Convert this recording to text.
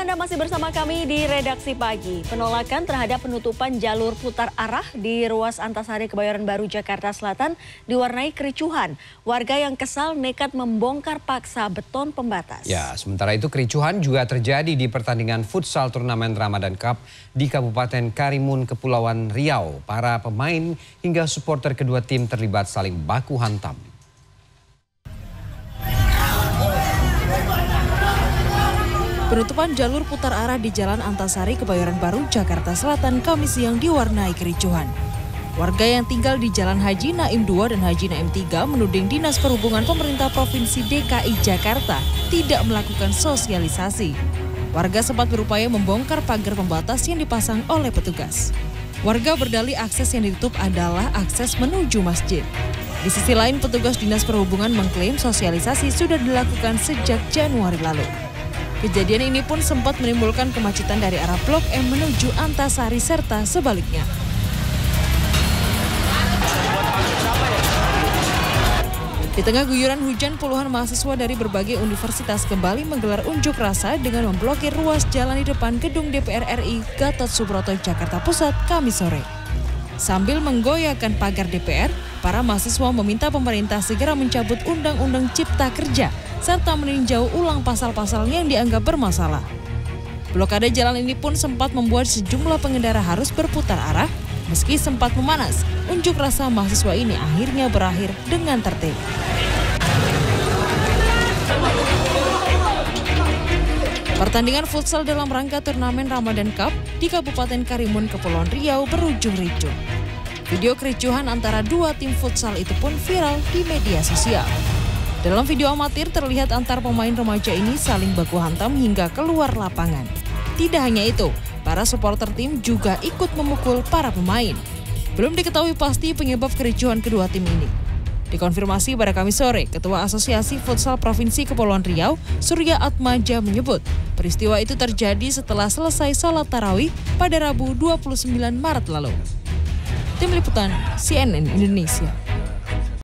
Anda masih bersama kami di Redaksi Pagi. Penolakan terhadap penutupan jalur putar arah di ruas Antasari Kebayoran Baru, Jakarta Selatan diwarnai kericuhan. Warga yang kesal nekat membongkar paksa beton pembatas. Ya, sementara itu kericuhan juga terjadi di pertandingan futsal turnamen Ramadan Cup di Kabupaten Karimun, Kepulauan Riau. Para pemain hingga supporter kedua tim terlibat saling baku hantam. Penutupan jalur putar arah di Jalan Antasari Kebayoran Baru, Jakarta Selatan, Kamis siang diwarnai kericuhan. Warga yang tinggal di Jalan Haji Naim 2 dan Haji Naim 3 menuding Dinas Perhubungan Pemerintah Provinsi DKI Jakarta tidak melakukan sosialisasi. Warga sempat berupaya membongkar pagar pembatas yang dipasang oleh petugas. Warga berdalih akses yang ditutup adalah akses menuju masjid. Di sisi lain, petugas Dinas Perhubungan mengklaim sosialisasi sudah dilakukan sejak Januari lalu. Kejadian ini pun sempat menimbulkan kemacetan dari arah Blok M menuju Antasari serta sebaliknya. Di tengah guyuran hujan, puluhan mahasiswa dari berbagai universitas kembali menggelar unjuk rasa dengan memblokir ruas jalan di depan gedung DPR RI Gatot Subroto, Jakarta Pusat, Kamis sore. Sambil menggoyahkan pagar DPR, para mahasiswa meminta pemerintah segera mencabut Undang-Undang Cipta Kerja serta meninjau ulang pasal-pasal yang dianggap bermasalah. Blokade jalan ini pun sempat membuat sejumlah pengendara harus berputar arah. Meski sempat memanas, unjuk rasa mahasiswa ini akhirnya berakhir dengan tertib. Pertandingan futsal dalam rangka turnamen Ramadan Cup di Kabupaten Karimun, Kepulauan Riau berujung ricuh. Video kericuhan antara dua tim futsal itu pun viral di media sosial. Dalam video amatir terlihat antar pemain remaja ini saling baku hantam hingga keluar lapangan. Tidak hanya itu, para supporter tim juga ikut memukul para pemain. Belum diketahui pasti penyebab kericuhan kedua tim ini. Dikonfirmasi pada Kamis sore, Ketua Asosiasi Futsal Provinsi Kepulauan Riau, Surya Atmaja menyebut peristiwa itu terjadi setelah selesai sholat tarawih pada Rabu 29 Maret lalu. Tim Liputan CNN Indonesia.